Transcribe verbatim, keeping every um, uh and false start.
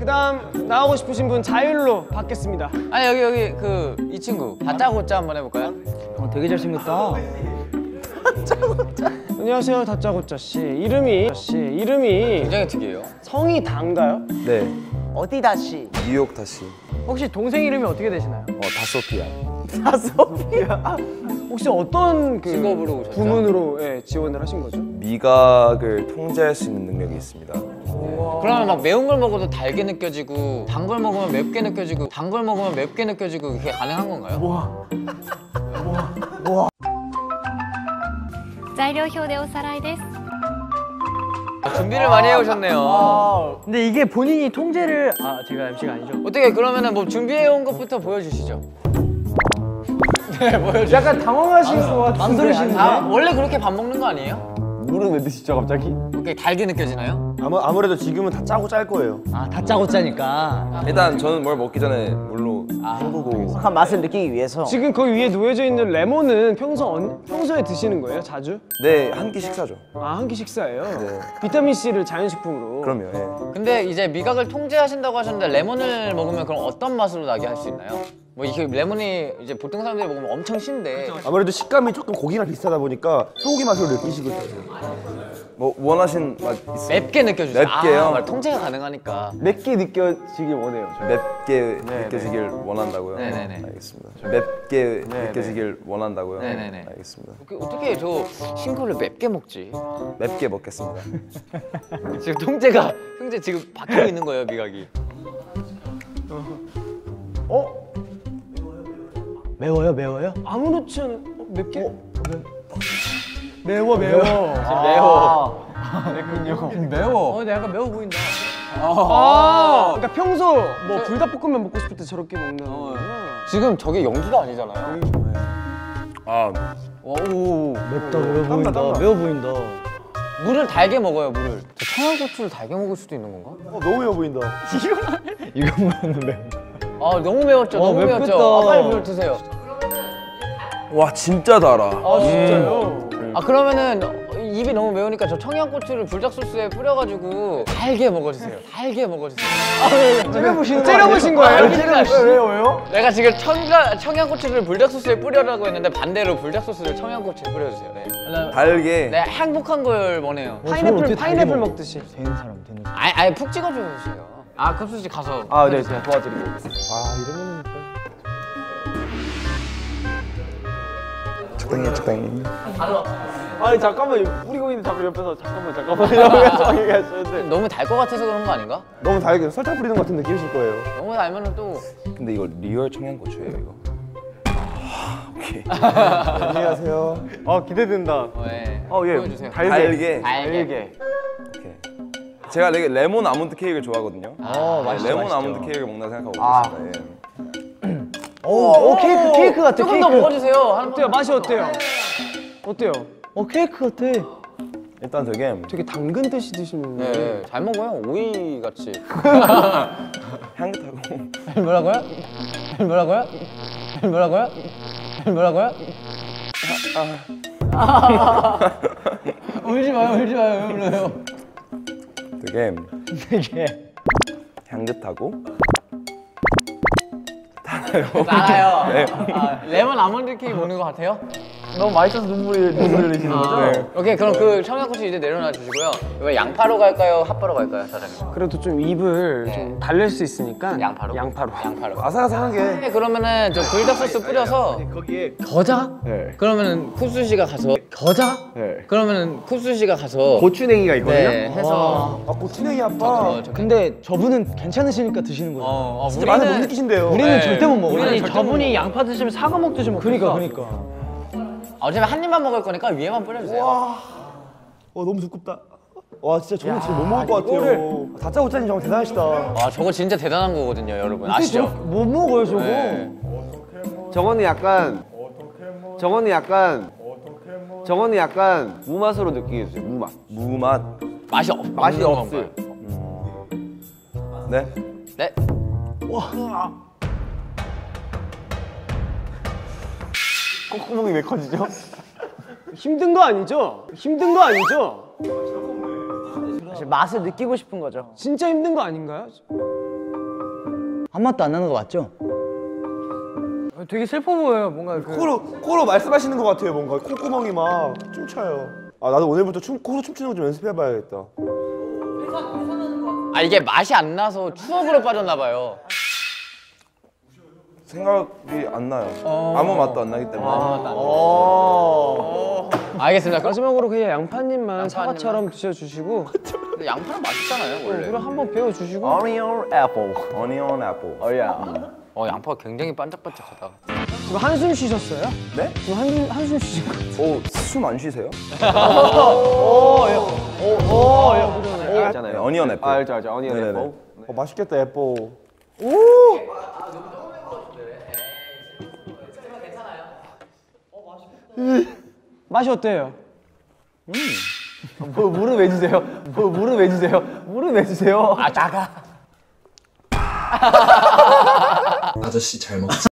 그다음 나오고 싶으신 분 자율로 받겠습니다. 아니 여기 여기 그 이 친구 다짜고짜 한번 해볼까요? 어, 되게 잘생겼다. 다짜고짜. 안녕하세요, 다짜고짜 씨. 이름이 씨 이름이 굉장히 특이해요. 성이 단가요? 네, 어디 다시? 뉴욕 다시. 혹시 동생 이름이 어떻게 되시나요? 어, 다소피아. 다소피아. 혹시 어떤 그 직업으로 오셨죠? 부문으로 예, 지원을 하신 거죠? 미각을 통제할 수 있는 능력이 있습니다. 그러면 막 매운 걸 먹어도 달게 느껴지고 단 걸 먹으면 맵게 느껴지고 단 걸 먹으면 맵게 느껴지고 그게 가능한 건가요? 와. 材料表でおさらいです。 아, 준비를 많이 해오셨네요. 아, 근데 이게 본인이 통제를 아 제가 엠씨가 아니죠? 어떻게 그러면은 뭐 준비해온 것부터 보여주시죠. 네, 보여주시죠. 약간 당황하신 것 같은데. 망설이시는데? 아, 원래 그렇게 밥 먹는 거 아니에요? 물은 왜 드시죠 갑자기? 그게 달게 느껴지나요? 아무, 아무래도 지금은 다 짜고 짤 거예요. 아 다짜고짜니까. 일단 저는 뭘 먹기 전에 물로 헹구고. 정확한 맛을 느끼기 위해서. 지금 거기 위에 놓여져 있는 레몬은 평소 언, 평소에 드시는 거예요? 자주? 네, 한 끼 식사죠. 아, 한 끼 식사예요? 네. 비타민 C를 자연식품으로. 그럼요. 예. 근데 이제 미각을 통제하신다고 하셨는데 레몬을 먹으면 그럼 어떤 맛으로 나게 할 수 있나요? 뭐 이게 레몬이 이제 보통 사람들이 먹으면 엄청 신데 아무래도 식감이 조금 고기랑 비슷하다 보니까 소고기 맛으로 느끼시거든요. 뭐 원하신 맛 있어요? 맵게 느껴주세요. 맵게요? 아, 말 통제가 가능하니까. 맵게 느껴지길 원해요. 저. 맵게 느껴지길 원한다고요? 네네네. 알겠습니다. 맵게 느껴지길 원한다고요? 네네네. 알겠습니다. 어떻게, 어떻게 저 신거를 맵게 먹지? 맵게 먹겠습니다. 지금 통제가 형제 지금 박히고 있는 거예요 미각이. 어? 매워요 매워요? 아무렇지 않은 어, 맵게? 어, 매워 매워. 지금 매워. 매워. 어, 근데 약간 매워 보인다. 아, 그러니까 평소 뭐 불닭볶음면 먹고 싶을 때 저렇게 먹는 거구나. 지금 저게 연기가 아니잖아요. 아, 오. 맵다 매워 보인다. 매워 보인다. 물을 달게 먹어요 물을. 저 청양고추를 달게 먹을 수도 있는 건가? 어, 너무 매워 보인다. 이것만 매워. 아 너무 매웠죠. 와, 너무 맵겠다. 매웠죠. 아, 빨리 물 드세요. 와 진짜 달아. 아, 진짜요? 아 그러면은 입이 너무 매우니까 저 청양고추를 불닭 소스에 뿌려가지고 달게 먹어주세요. 달게 먹어주세요. 째려보신 째려보신 거예요? 왜요 왜요? 내가 지금 청가, 청양고추를 불닭 소스에 뿌려라고 했는데 반대로 불닭 소스를 청양고추에 뿌려주세요. 네. 달게. 네 행복한 걸 원해요. 파인애플 파인애플 먹듯이. 되는 사람 되는 사람. 아예 아예 푹 찍어주세요. 아 급수씨 가서. 아, 네, 제가 도와드리고. 아, 이러면 적당히 적당히. 아니 잠깐만 뿌리고 있는 자꾸 옆에서 잠깐만 잠깐만 이러고 얘기하시는데 너무 달 것 같아서 그런 거 아닌가? 너무 달게 설탕 뿌리는 것 같은 느낌이실 거예요. 너무 달면은 또 근데 이거 리얼 청양고추예요 이거. 오케이. 안녕하세요. 아 기대된다. 어, 예. 어, 예. 보여주세요. 달게. 달게. 달게. 오케이. 제가 레, 레몬 아몬드 케이크를 좋아하거든요. 어 네, 맛있어. 레몬 맛있죠. 아몬드 케이크를 먹는다 생각하고 아. 있습니다. 예. 오, 오 케이크 케이크 같아. 조금 케이크. 더 먹어주세요. 한 어때요? 번. 맛이 어때요? 어때요? 어 케이크 같아. 일단 되게 되게 당근 듯이 드시는. 네, 잘 먹어요. 오이 같이. 향긋하고. 뭐라고요? 뭐라고요? 뭐라고요? 뭐라고요? 울지 마요, 울지 마요. 왜 울어요? 되게 되게. 향긋하고 나가요. 네. 아, 레몬 아몬드 케이크 먹는 것 같아요? 너무 맛있어서 눈물이 눈물을 흘리시는 거죠? 네. 오케이, 그럼 그 청양고추 이제 내려놔 주시고요. 이거 양파로 갈까요? 핫바로 갈까요, 사장님? 그래도 좀 입을 좀 달랠 수 있으니까 양파로? 양파로. 양파로. 아삭아삭하게. 네, 그러면은 저 불닭 소스 뿌려서 거기에 겨자? 네. 그러면은 쿱스 씨가 가서 겨자? 네. 그러면은 쿱스 씨가 가서 고추냉이가 있거든요. 네, 해서 아 고추냉이 아빠. 어, 저- 근데 저분은 괜찮으시니까 드시는 거죠. 어, 어, 진짜 맛을 못 우리는- 느끼신대요. 우리는 네. 절대 못 먹어. 우리는 아니 절대 저분이 못 양파 드시면 사과 먹듯이 먹. 그러니까 그러니까. 어차피 한 입만 먹을 거니까 위에만 뿌려주세요. 와, 어 너무 두껍다. 와 진짜 저는 진짜 못 먹을 것 같아요. 다짜고짜님 정말 대단하시다. 와 저거 진짜 대단한 거거든요, 여러분. 아시죠? 못 먹어요 저거. 네. 저거는 약간 저거는 약간 저거는 약간 무맛으로 느끼게 해주세요. 무맛. 무맛. 맛이 없, 맛이 없는 없어요. 건가요? 네. 네. 콧구멍이 왜 커지죠? 힘든 거 아니죠? 힘든 거 아니죠? 사실 맛을 느끼고 싶은 거죠. 진짜 힘든 거 아닌가요? 한 맛도 안 나는 거 맞죠? 되게 슬퍼 보여요. 뭔가 그 코로 코로 말씀하시는 것 같아요. 뭔가 콧구멍이 막 춤춰요. 아 나도 오늘부터 춤 코로 춤추는 거 좀 연습해봐야겠다. 아 이게 맛이 안 나서 추억으로 빠졌나 봐요. 생각이 안 나요. 아무 맛도 안 나기 때문에. 알겠습니다. 마지막으로 그냥 양파님만 양파님만? 사과처럼 드셔주시고 근데 양파는 맛있잖아요 원래. 그럼 한번 배워주시고 Onion apple. Onion apple. 어 야. 어 양파가 굉장히 반짝반짝하다. 지금 한숨 쉬셨어요? 네? 지금 한숨, 한숨 쉬신 거 오, 숨 안 쉬세요? 있잖아요. 네, 어니언 애플. 아, 알죠 알죠. 어니언 네네네. 애플. 어, 맛있겠다 애플. 맛이 어때요? 뭐 물은 왜 주세요? 뭐 물은 왜 주세요? 물은 왜 주세요? 아 작아. 아저씨 잘 먹.